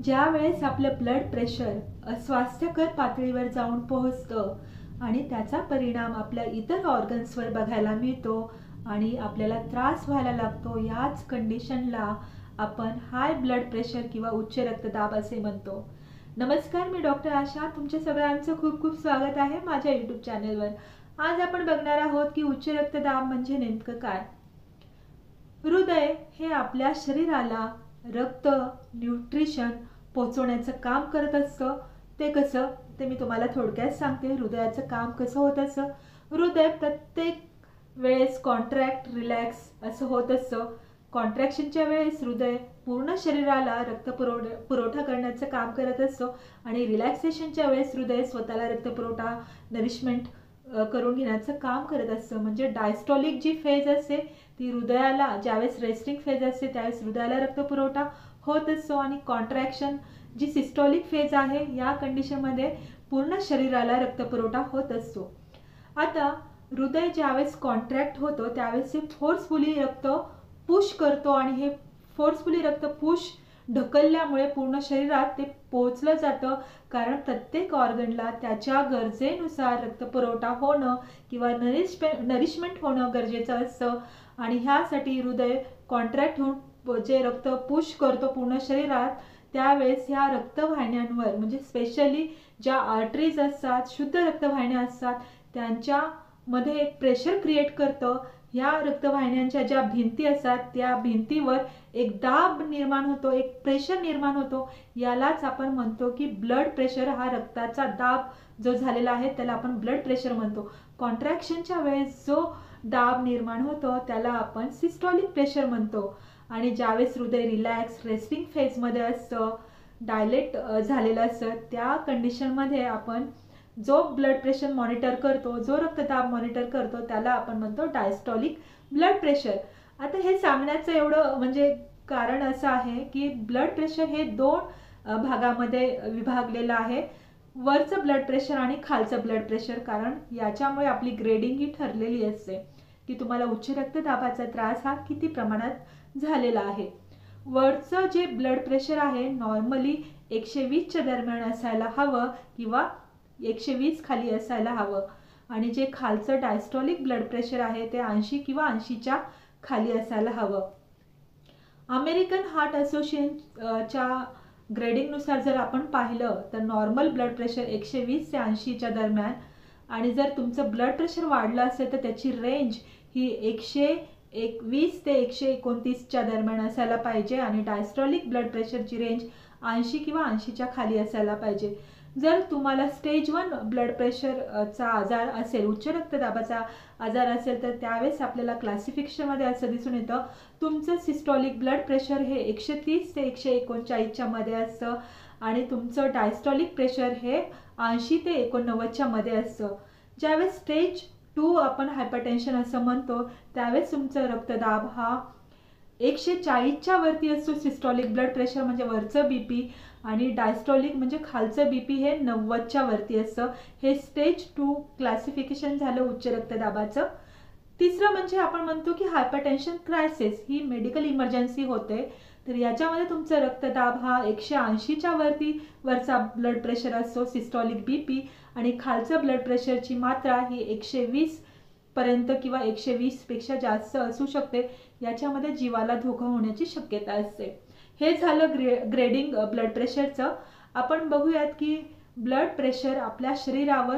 ज्या वेळेस आपलं ब्लड प्रेशर अस्वास्थ्यकर पातळीवर जाऊन पोहोचतं आणि त्याचा परिणाम आपल्या इतर ऑर्गन्सवर बघायला मिळतो आणि आपल्याला त्रास व्हायला लागतो, याच कंडिशनला आपण हाय ब्लड प्रेशर किंवा उच्च रक्तदाब असे म्हणतो. नमस्कार, मी डॉक्टर आशा. तुमच्या सगळ्यांचं खूप खूप स्वागत आहे माझ्या यूट्यूब चॅनलवर. आज आपण बघणार आहोत की उच्च रक्तदाब म्हणजे नेमकं काय. हृदय हे आपल्या शरीराला रक्त, न्यूट्रिशन पोहोचवण्याचं काम करत असतं. ते कसं ते मी तुम्हाला थोडक्यात सांगते. हृदयाचं काम कसं होत असतं. हृदय प्रत्येक वेळेस कॉन्ट्रॅक्ट, रिलॅक्स असं होत असतं. कॉन्ट्रॅक्शनच्या वेळेस हृदय पूर्ण शरीराला पुरवठा करण्याचं काम करत असतो आणि रिलॅक्सेशनच्या वेळेस हृदय स्वतःला रक्तपुरवठा, नरिशमेंट करून घेण्याचं काम करत असतं. म्हणजे डायस्टॉलिक जी फेज असते ती हृदयाला, ज्यावेळेस रेस्टिंग फेज असते त्यावेळेस हृदयाला रक्तपुरवठा होत असतो आणि कॉन्ट्रॅक्शन जी सिस्टॉलिक फेज आहे या कंडिशनमध्ये पूर्ण शरीराला रक्तपुरवठा होत असतो. आता हृदय ज्यावेळेस कॉन्ट्रॅक्ट होतो त्यावेळेस हे फोर्सफुली रक्त पुश करतो आणि हे फोर्सफुली रक्त पुश ढकलल्यामुळे पूर्ण शरीरात ते पोहोचलं जातं. कारण प्रत्येक ऑर्गनला त्याच्या गरजेनुसार रक्तपुरवठा होणं किंवा नरिशमेंट होणं गरजेचं असतं आणि ह्यासाठी हृदय कॉन्ट्रॅक्ट होऊन जे रक्त पुश करतो पूर्ण शरीरात, त्यावेळेस ह्या रक्तवाहिन्यांवर म्हणजे स्पेशली ज्या आर्टरीज असतात, शुद्ध रक्तवाहिन्या असतात, त्यांच्यामध्ये एक प्रेशर क्रिएट करतं. ह्या रक्तवाहिन्यांच्या ज्या भिंती असतात त्या भिंतीवर एक दाब निर्माण होतो, एक प्रेशर निर्माण होतो. यालाच आपण म्हणतो की ब्लड प्रेशर. हा रक्ताचा दाब जो झालेला आहे त्याला आपण ब्लड प्रेशर म्हणतो. कॉन्ट्रॅक्शनच्या वेळेस जो दाब निर्माण होतो त्याला आपण सिस्टॉलिक प्रेशर म्हणतो. आणि ज्यावेळेस हृदय रिलॅक्स, रेस्टिंग फेजमध्ये असतं, डायलेट झालेलं असतं, त्या कंडिशनमध्ये आपण जो ब्लड प्रेशर मॉनिटर करतो, जो रक्तदाब मॉनिटर करतो त्याला आपण म्हणतो डायस्टॉलिक ब्लड प्रेशर. आता हे सांगण्याचं एवढं म्हणजे कारण असं आहे की ब्लड प्रेशर हे दोन भागामध्ये विभागलेलं आहे. वरचं ब्लड प्रेशर आणि खालचं ब्लड प्रेशर. कारण याच्यामुळे आपली ग्रेडिंग ही ठरलेली असते की तुम्हाला उच्च रक्तदाबाचा त्रास हा किती प्रमाणात झालेला आहे. वरचं जे ब्लड प्रेशर आहे नॉर्मली 120च्या दरम्यान असायला हवं किंवा 120 खाली असायला हवं आणि जे खालचं डायस्टॉलिक ब्लड प्रेशर आहे ते 80 किंवा 80च्या खाली असायला हवं. अमेरिकन हार्ट असोसिएशनच्या ग्रेडिंगनुसार जर आपण पाहिलं तर नॉर्मल ब्लड प्रेशर 120 ते 80च्या दरम्यान आणि जर तुमचं ब्लड प्रेशर वाढलं असेल तर त्याची रेंज ही 121 ते 129च्या दरम्यान असायला पाहिजे आणि डायस्टॉलिक ब्लड प्रेशरची रेंज 80 किंवा 80च्या खाली असायला पाहिजे. जर तुम्हाला स्टेज 1 ब्लड प्रेशरचा आजार असेल, उच्च रक्तदाबाचा आजार असेल, तर त्यावेळेस आपल्याला क्लासिफिकेशनमध्ये असं दिसून येतं तुमचं सिस्टॉलिक ब्लड प्रेशर हे 130 ते 139च्या मध्ये असतं आणि तुमचं डायस्टॉलिक प्रेशर हे 80 ते 89च्या मध्ये असतं. ज्यावेळेस स्टेज 2 आपण हायपरटेन्शन असं म्हणतो त्यावेळेस तुमचं रक्तदाब हा 140च्या वरती असतो. सिस्टॉलिक ब्लड प्रेशर म्हणजे वरचं बीपी आणि डायस्टॉलिक म्हणजे खालचं बीपी हे 90च्या वरती असतं. हे स्टेज 2 क्लासिफिकेशन झालं उच्च रक्तदाबाचं. तिसरं म्हणजे आपण म्हणतो की हायपरटेन्शन क्रायसिस ही मेडिकल इमर्जन्सी होते. तर याच्यामध्ये तुमचं रक्तदाब हा 180च्या वरचा ब्लड प्रेशर असतो, सिस्टॉलिक बीपी, आणि खालचं ब्लड प्रेशरची मात्रा ही 120 पर्यंत किंवा 120 पेक्षा जास्त असू शकते. याच्यामध्ये जीवाला धोका होण्याची शक्यता असते. हे झालं ग्रेडिंग ब्लड प्रेशरचं. आपण बघूयात की ब्लड प्रेशर आपल्या शरीरावर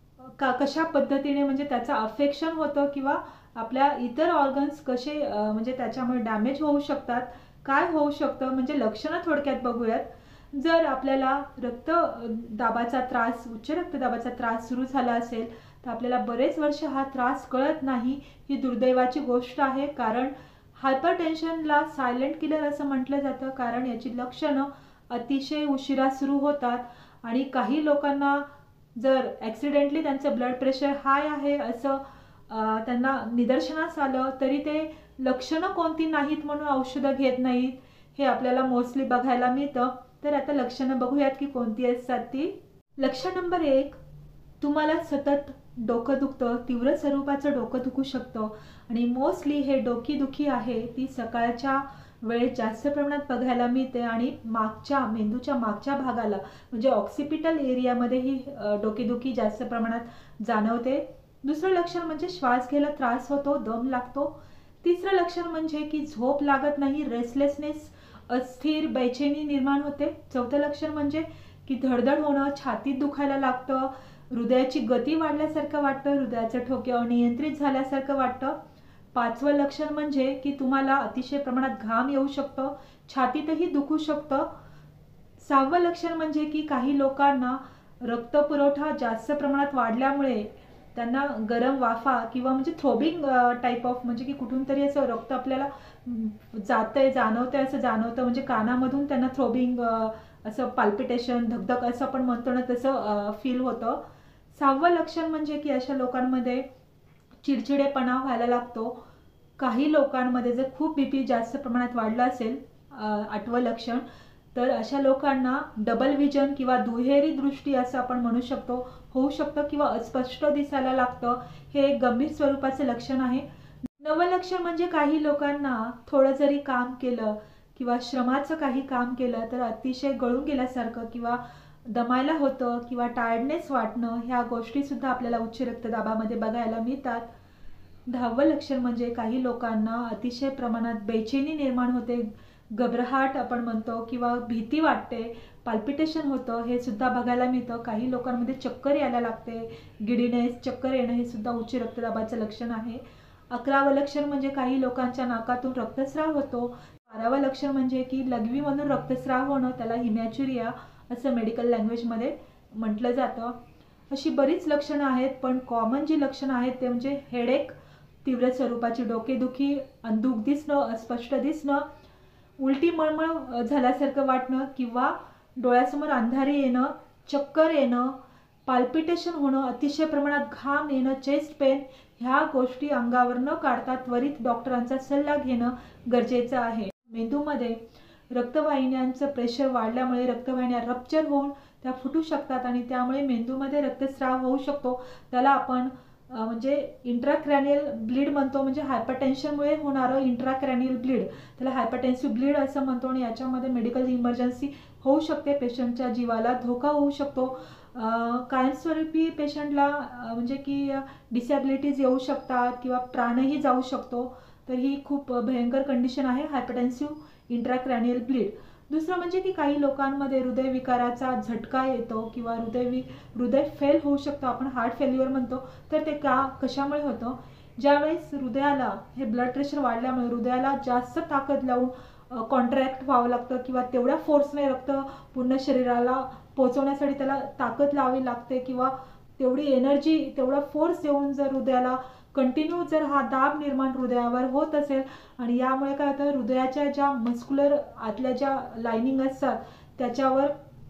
कशा पद्धतीने म्हणजे त्याचं अफेक्शन होतं किंवा आपल्या इतर ऑर्गन्स कसे म्हणजे त्याच्यामुळे डॅमेज होऊ शकतात, काय होऊ शकतं म्हणजे लक्षणं थोडक्यात बघूयात. जर आपल्याला रक्तदाबाचा त्रास, उच्च रक्तदाबाचा त्रास सुरू झाला असेल तर आपल्याला बरेच वर्ष हा त्रास कळत नाही, ही दुर्दैवाची गोष्ट आहे. कारण हायपरटेन्शनला सायलेंट किलर असं म्हटलं जातं. कारण याची लक्षणं अतिशय उशिरा सुरू होतात आणि काही लोकांना जर ॲक्सिडेंटली त्यांचं ब्लड प्रेशर हाय आहे असं त्यांना निदर्शनास आलं तरी ते लक्षणं कोणती नाहीत म्हणून औषधं घेत नाहीत. हे आपल्याला मोस्टली बघायला मिळतं. तर आता लक्षणं बघूयात की कोणती असतात ती. लक्षण नंबर 1, तुम्हाला सतत डोकं दुखतं, तीव्र स्वरूपाचं डोकं दुखू शकतं आणि मोस्टली हे डोकीदुखी आहे ती सकाळच्या वेळेत जास्त प्रमाणात बघायला मिळते आणि मेंदूच्या मागच्या भागाला म्हणजे ऑक्सिपिटल एरियामध्ये ही डोकेदुखी जास्त प्रमाणात जाणवते. दुसरं लक्षण म्हणजे श्वास घ्यायला त्रास होतो, दम लागतो. तिसरं लक्षण म्हणजे की झोप लागत नाही, रेस्टलेसनेस, अस्थिर बेचैनी निर्माण होते. चौथं लक्षण म्हणजे की धडधड होणं, छातीत दुखायला लागतं, हृदयाची गती वाढल्यासारखं वाटतं, हृदयाचे ठोके अनियंत्रित झाल्यासारखं वाटतं. पाचवं लक्षण म्हणजे की तुम्हाला अतिशय प्रमाणात घाम येऊ शकतो, छातीतही दुखू शकतं. सहावं लक्षण म्हणजे की काही लोकांना रक्तपुरवठा जास्त प्रमाणात वाढल्यामुळे त्यांना गरम वाफा किंवा म्हणजे थ्रोबिंग टाईप ऑफ म्हणजे की कुठून तरी असं रक्त आपल्याला जातंय जाणवतंय असं जाणवतं, म्हणजे कानामधून त्यांना थ्रोबिंग असं पाल्पिटेशन धगधग असं आपण म्हणतो ना तसं फील होतं. सहावं लक्षण म्हणजे की अशा लोकांमध्ये चिडचिडेपणा व्हायला लागतो. काही लोकांमध्ये जर खूप बीपी जास्त प्रमाणात वाढला असेल, आठवं लक्षण, तर अशा लोकांना डबल विजन किंवा दुहेरी दृष्टी असं आपण म्हणू शकतो होऊ शकतं किंवा अस्पष्ट दिसायला लागतं. हे एक गंभीर स्वरूपाचं लक्षण आहे. नवं लक्षण म्हणजे काही लोकांना थोडं जरी काम केलं किंवा श्रमाचं काही काम केलं तर अतिशय गळून गेल्यासारखं किंवा दमायला होतं किंवा टायर्डनेस वाटणं, ह्या गोष्टी सुद्धा आपल्याला उच्च रक्तदाबामध्ये बघायला मिळतात. 10वं लक्षण म्हणजे काही लोकांना अतिशय प्रमाणात बेचैनी निर्माण होते, घबराहट आपण म्हणतो किंवा भीती वाटते, पाल्पिटेशन होतं, हे सुद्धा बघायला मिळतं. काही लोकांमध्ये चक्कर यायला लागते, गिडीनेस, चक्कर येणं हे सुद्धा उच्च रक्तदाबाचं लक्षण आहे. 11वं लक्षण म्हणजे काही लोकांच्या नाकातून रक्तस्राव होतो. 12वं लक्षण म्हणजे की लघवीमधून रक्तस्राव होणं, त्याला हिमॅच्युरिया असं मेडिकल लँग्वेजमध्ये म्हटलं जातं. अशी बरीच लक्षणं आहेत, पण कॉमन जी लक्षणं आहेत ते म्हणजे हेडेक, तीव्र स्वरूपाची डोकेदुखी, अंधुक दिसणं, अस्पष्ट दिसणं, उलटी मळमळ झाल्यासारखं वाटणं किंवा डोळ्यासमोर अंधारी येणं, चक्कर येणं, पाल्पिटेशन होणं, अतिशय प्रमाणात घाम येणं, चेस्ट पेन, ह्या गोष्टी अंगावर न काढता त्वरित डॉक्टरांचा सल्ला घेणं गरजेचं आहे. मेंदूमध्ये रक्तवाहिन्यांचं प्रेशर वाढल्यामुळे रक्तवाहिन्या रप्चर होऊन त्या फुटू शकतात आणि त्यामुळे मेंदूमध्ये रक्तस्राव होऊ शकतो. त्याला आपण म्हणजे इंट्राक्रॅनियल ब्लीड म्हणतो, म्हणजे हायपरटेन्शनमुळे होणारं इंट्राक्रॅनियल ब्लीड, त्याला हायपरटेन्सिव्ह ब्लीड असं म्हणतो आणि याच्यामध्ये मेडिकल इमर्जन्सी होऊ शकते, पेशंटच्या जीवाला धोका होऊ शकतो. कायमस्वरूपी पेशंटला म्हणजे की डिसॅबिलिटीज येऊ शकतात किंवा प्राणही जाऊ शकतो. तर ही खूप भयंकर कंडिशन आहे हायपरटेन्सिव्ह इंट्राक्रॅनियल ब्लीड. दुसरं म्हणजे की काही लोकांमध्ये हृदयविकाराचा झटका येतो किंवा हृदय फेल होऊ शकतो, आपण हार्ट फेल्युअर म्हणतो. तर ते कशामुळे होतं, ज्यावेळेस हृदयाला हे ब्लड प्रेशर वाढल्यामुळे हृदयाला जास्त ताकद लावून कॉन्ट्रॅक्ट व्हावं लागतं किंवा तेवढ्या फोर्सने रक्त पूर्ण शरीराला पोहोचवण्यासाठी त्याला ताकद लावावी लागते किंवा तेवढी एनर्जी, तेवढा फोर्स देऊन जर हृदयाला कंटिन्यू जर हा दाब निर्माण हृदयावर होत असेल आणि यामुळे काय होतं, हृदयाच्या ज्या मस्क्युलर आतल्या ज्या लाइनिंग असतात त्याच्यावर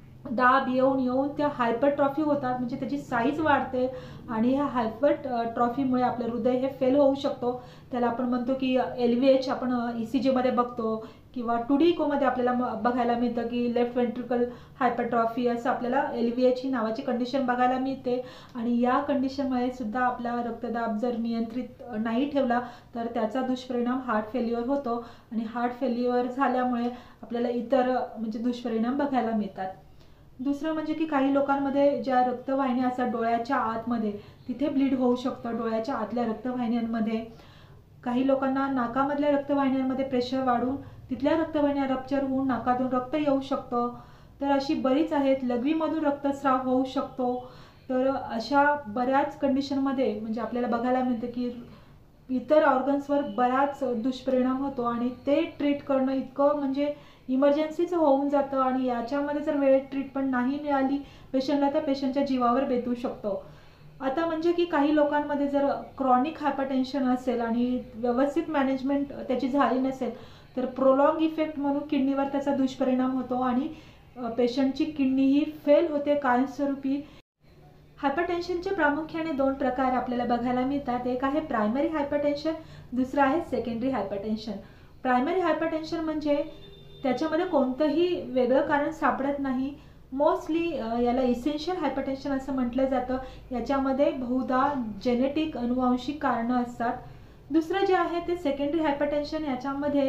दाब येऊन त्या हायपरट्रॉफी होतात, म्हणजे त्याची साईज वाढते आणि ह्या हायपरट्रॉफीमुळे आपलं हृदय हे फेल होऊ शकतो. त्याला आपण म्हणतो की LVH आपण ECG मध्ये बघतो किंवा 2D इकोमध्ये आपल्याला बघायला मिळतं की लेफ्ट वेंट्रिकल हायपरट्रॉफी असं आपल्याला LVH ही नावाची कंडिशन बघायला मिळते. आणि या कंडिशनमुळे सुद्धा आपला रक्तदाब जर नियंत्रित नाही ठेवला तर त्याचा दुष्परिणाम हार्ट फेल्युअर होतो आणि हार्ट फेल्युअर झाल्यामुळे आपल्याला इतर म्हणजे दुष्परिणाम बघायला मिळतात. दुसरं म्हणजे की काही लोकांमध्ये ज्या रक्तवाहिन्या असतात डोळ्याच्या आतमध्ये, तिथे ब्लीड होऊ शकतं डोळ्याच्या आतल्या रक्तवाहिन्यांमध्ये. काही लोकांना नाकामधल्या रक्तवाहिन्यांमध्ये प्रेशर वाढून तिथल्या रक्तवाहिन्या रप्चर होऊन नाकातून रक्त येऊ शकतं. तर अशी बरीच आहेत. लघवीमधून रक्तस्राव होऊ शकतो. तर अशा बऱ्याच कंडिशनमध्ये म्हणजे आपल्याला बघायला मिळतं की इतर ऑर्गन्सवर बराच दुष्परिणाम होतो आणि ते ट्रीट करणं इतकं म्हणजे इमर्जन्सीचं होऊन जातं आणि याच्यामध्ये जर वेळेत ट्रीटमेंट नाही मिळाली पेशंटला तर पेशंटच्या जीवावर बेतू शकतो. आता म्हणजे की काही लोकांमध्ये जर क्रॉनिक हायपरटेन्शन असेल आणि व्यवस्थित मॅनेजमेंट त्याची झाली नसेल तर प्रोलॉंग इफेक्ट म्हणून किडनीवर त्याचा दुष्परिणाम होतो आणि पेशंटची किडनी ही फेल होते कायमस्वरूपी. हायपरटेन्शनचे प्रामुख्याने 2 प्रकार आपल्याला बघायला मिळतात. एक आहे प्रायमरी हायपरटेन्शन, दुसरं आहे सेकंडरी हायपरटेन्शन. प्रायमरी हायपरटेन्शन म्हणजे त्याच्यामध्ये कोणतंही वेगळं कारण सापडत नाही. मोस्टली याला इसेन्शियल हायपरटेन्शन असं म्हटलं जातं. याच्यामध्ये बहुधा जेनेटिक अनुवांशिक कारणं असतात. दुसरं जे आहे ते सेकंडरी हायपरटेन्शन, याच्यामध्ये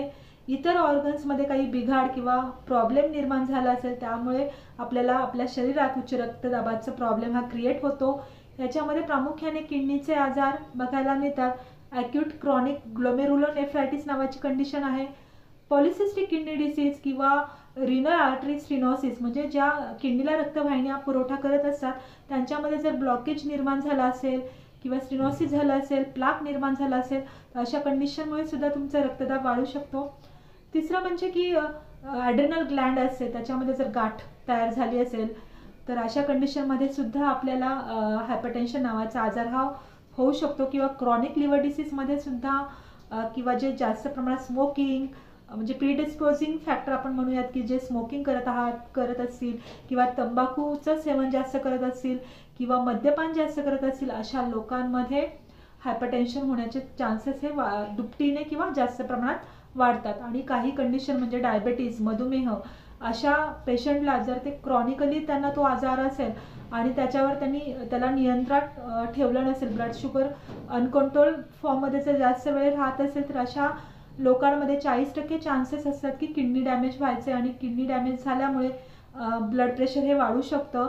इतर ऑर्गन्समध्ये काही बिघाड किंवा प्रॉब्लेम निर्माण झाला असेल, त्यामुळे आपल्याला आपल्या शरीरात उच्च रक्तदाबाचा प्रॉब्लेम हा क्रिएट होतो. याच्यामध्ये प्रामुख्याने किडनीचे आजार बघायला मिळतात. ॲक्यूट क्रॉनिक ग्लोमेरुलोनेफ्रायटिस नावाची कंडिशन आहे. पॉलिसिस्टिक किडनी डिसीज किंवा रिनल आर्टरी स्टिनोसिस, म्हणजे ज्या किडनीला रक्तवाहिन्या पुरवठा करत असतात त्यांच्यामध्ये जर ब्लॉकेज निर्माण झाला असेल किंवा स्टिनोसिस झाला असेल, प्लाक निर्माण झाला असेल, तर अशा कंडिशनमुळे सुद्धा तुमचा रक्तदाब वाढू शकतो. तिसरं म्हणजे की ॲड्रेनल ग्लँड असते, त्याच्यामध्ये जर गाठ तयार झाली असेल तर अशा कंडिशनमध्ये सुद्धा आपल्याला हायपरटेन्शन नावाचा आजार हा होऊ शकतो. किंवा क्रॉनिक लिव्हर डिसीजमध्ये सुद्धा किंवा जे जास्त प्रमाणात स्मोकिंग, म्हणजे प्रीडिस्पोजिंग फॅक्टर आपण म्हणूयात, की जे स्मोकिंग करत असतील किंवा तंबाखूचं सेवन जास्त करत असतील किंवा मद्यपान जास्त करत असतील, अशा लोकांमध्ये हायपरटेन्शन होण्याचे चान्सेस हे दुपटीने किंवा जास्त प्रमाणात वाढतात. आणि काही कंडिशन म्हणजे डायबेटीज, मधुमेह, अशा पेशंटला जर ते क्रॉनिकली त्यांना तो आजार असेल आणि त्याच्यावर त्याला नियंत्रणात ठेवलं नसेल, ब्लड शुगर अनकंट्रोल फॉर्ममध्ये जर जास्त वेळ राहत असेल, तर अशा लोकांमध्ये 40% चान्सेस असतात की किडनी डॅमेज व्हायचे. आणि किडनी डॅमेज झाल्यामुळे ब्लड प्रेशर हे वाढू शकतं.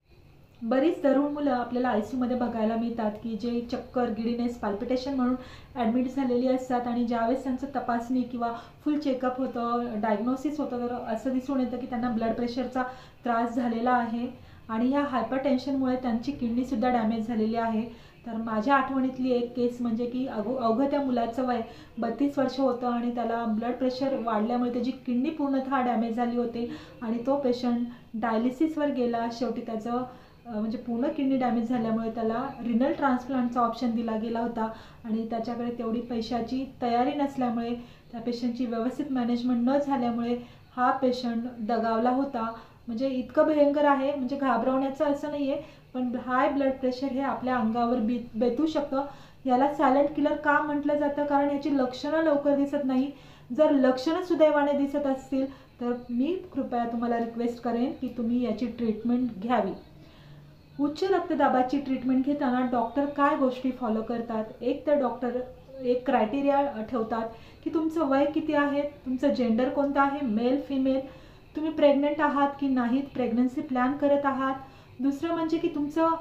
बरीच तरुण मुलं आपल्याला ICUमध्ये बघायला मिळतात की जे चक्कर, गिडीनेस, पाल्पिटेशन म्हणून ॲडमिट झालेली असतात. आणि ज्यावेळेस त्यांचं तपासणी किंवा फुल चेकअप होतं, डायग्नोसिस होतं, तर असं दिसून येतं की त्यांना ब्लड प्रेशरचा त्रास झालेला आहे आणि ह्या हायपरटेन्शनमुळे त्यांची किडनीसुद्धा डॅमेज झालेली आहे. तर माझ्या आठवणीतली एक केस म्हणजे की अवघं त्या मुलाचं वय 32 वर्ष होतं आणि त्याला ब्लड प्रेशर वाढल्यामुळे त्याची किडनी पूर्णतः डॅमेज झाली होती आणि तो पेशंट डायलिसिसवर गेला. शेवटी त्याचं म्हणजे पूर्ण किडनी डॅमेज झाल्यामुळे त्याला रिनल ट्रान्सप्लांटचा ऑप्शन दिला गेला होता आणि त्याच्याकडे तेवढी पैशाची तयारी नसल्यामुळे, त्या पेशंटची व्यवस्थित मॅनेजमेंट न झाल्यामुळे हा पेशंट दगावला होता. म्हणजे इतकं भयंकर आहे, म्हणजे घाबरवण्याचं असं नाही आहे, पण हाय ब्लड प्रेशर हे आपल्या अंगावर बेतू शकतं. याला सायलेंट किलर का म्हटलं जातं? कारण याची लक्षणं लवकर दिसत नाही. जर लक्षणं सुदैवाने दिसत असतील तर मी कृपया तुम्हाला रिक्वेस्ट करेन की तुम्ही याची ट्रीटमेंट घ्यावी. उच्च रक्तदाबाची ट्रीटमेंट घेताना डॉक्टर काय गोष्टी फॉलो करतात? एक तर डॉक्टर एक क्रायटेरिया ठेवतात की तुमचं वय किती आहे, तुमचं जेंडर कोणतं आहे, मेल, फिमेल, तुम्ही प्रेग्नंट आहात की नाहीत, प्रेग्नन्सी प्लॅन करत आहात. दुसरं म्हणजे की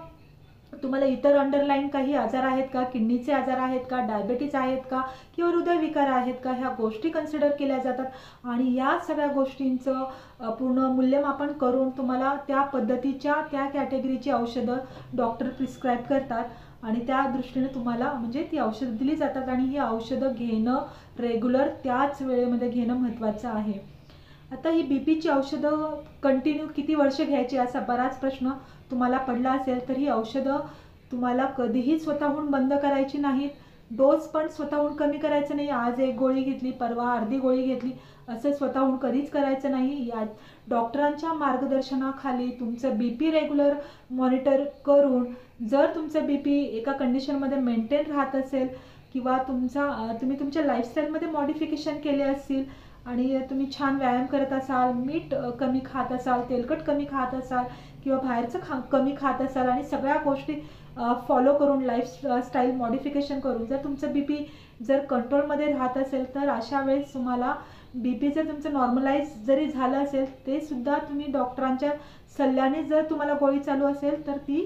तुम्हाला इतर अंडरलाईन काही आजार आहेत का, किडनीचे आजार आहेत का, डायबेटीज आहेत का किंवा हृदयविकार आहेत का, ह्या गोष्टी कन्सिडर केल्या जातात. आणि या सगळ्या गोष्टींचं पूर्ण मूल्यमापन करून तुम्हाला त्या पद्धतीच्या, त्या कॅटेगरीची औषधं डॉक्टर प्रिस्क्राईब करतात आणि त्या दृष्टीने तुम्हाला म्हणजे ती औषधं दिली जातात. आणि ही औषधं घेणं रेग्युलर त्याच वेळेमध्ये घेणं महत्त्वाचं आहे. आता ही BPची औषधं कंटिन्यू किती वर्ष घ्यायची असा बराच प्रश्न तुम्हाला पडला असेल, तर ही औषधं तुम्हाला कधीही स्वतःहून बंद करायची नाहीत. डोस पण स्वतःहून कमी करायचं नाही. आज एक गोळी घेतली, परवा अर्धी गोळी घेतली, असं स्वतःहून कधीच करायचं नाही. या डॉक्टरांच्या मार्गदर्शनाखाली तुमचं BP रेग्युलर मॉनिटर करून जर तुमचं BP एका कंडिशनमध्ये मेंटेन राहत असेल किंवा तुम्ही तुमच्या लाईफस्टाईलमध्ये मॉडिफिकेशन केले असतील आणि तुम्ही छान व्यायाम करत असाल, मीठ कमी खात असाल, तेलकट कमी खात असाल किंवा बाहेरचं कमी खात असाल आणि सगळ्या गोष्टी फॉलो करून लाईफस्टाईल मॉडिफिकेशन करून जर तुमचं BP जर कंट्रोलमध्ये राहत असेल, तर अशा वेळेस तुम्हाला BP जर तुमचं नॉर्मलाइज जरी झालं असेल, ते सुद्धा तुम्ही डॉक्टरांच्या सल्ल्याने जर तुम्हाला गोळी चालू असेल तर ती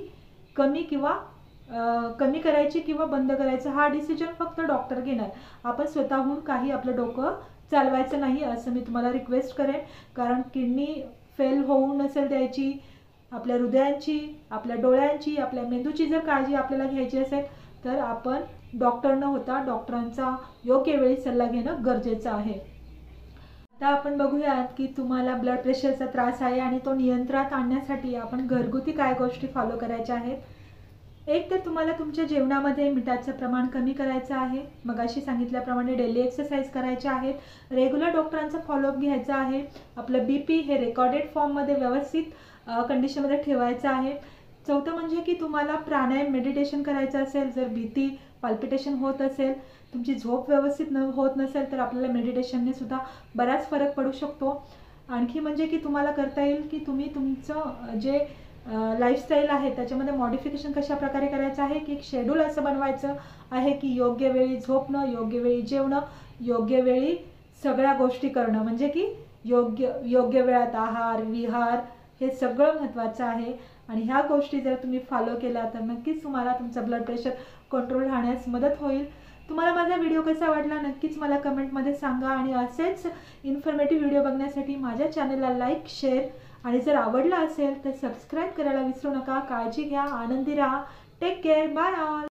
कमी करायची किंवा बंद करायचं हा डिसिजन फक्त डॉक्टर घेणार. आपण स्वतःहून काही आपलं डोकं चालवायचं नाही असं मी तुम्हाला रिक्वेस्ट करेन. कारण किडनी फेल होऊ नसेल द्यायची, आपल्या हृदयांची, आपल्या डोळ्यांची, आपल्या मेंदूची जर काळजी आपल्याला घ्यायची असेल तर आपण डॉक्टर न होता डॉक्टरांचा योग्य वेळी सल्ला घेणं गरजेचं आहे. आता आपण बघूयात की तुम्हाला ब्लड प्रेशरचा त्रास आहे आणि तो नियंत्रणात आणण्यासाठी आपण घरगुती काय गोष्टी फॉलो करायच्या आहेत. एक तर तुम्हाला तुमच्या जेवणामध्ये मिठाचं प्रमाण कमी करायचं आहे. मगाशी सांगितल्याप्रमाणे डेली एक्सरसाइज करायचे आहेत. रेग्युलर डॉक्टरांचा फॉलोअप घ्यायचा आहे. आपलं BP हे रेकॉर्डेड फॉर्ममध्ये व्यवस्थित कंडिशनमध्ये ठेवायचं आहे. चौथं म्हणजे की तुम्हाला प्राणायाम, मेडिटेशन करायचं असेल. जर भीती, पाल्पिटेशन होत असेल, तुमची झोप व्यवस्थित होत नसेल, तर आपल्याला मेडिटेशनने सुद्धा बराच फरक पडू शकतो. आणखी म्हणजे की तुम्हाला करता येईल की तुम्ही तुमचं जे लाईफस्टाईल आहे त्याच्यामध्ये मॉडिफिकेशन कशा प्रकारे करायचं आहे की एक शेड्यूल असं बनवायचं आहे की योग्य वेळी झोपणं, योग्य वेळी जेवणं, योग्य वेळी सगळ्या गोष्टी करणं, म्हणजे की योग्य वेळात आहार विहार हे सगळं महत्त्वाचं आहे. आणि ह्या गोष्टी जर तुम्ही फॉलो केल्या तर नक्कीच तुम्हाला तुमचं ब्लड प्रेशर कंट्रोल राहण्यास मदत होईल. तुम्हाला माझा व्हिडिओ कसा वाटला नक्कीच मला कमेंटमध्ये सांगा. आणि असेच इन्फॉर्मेटिव्ह व्हिडिओ बघण्यासाठी माझ्या चॅनलला लाईक शेअर आणि जर आवडला असेल तर सबस्क्राईब करायला विसरू नका. काळजी घ्या, आनंदी राहा. Take care, bye all.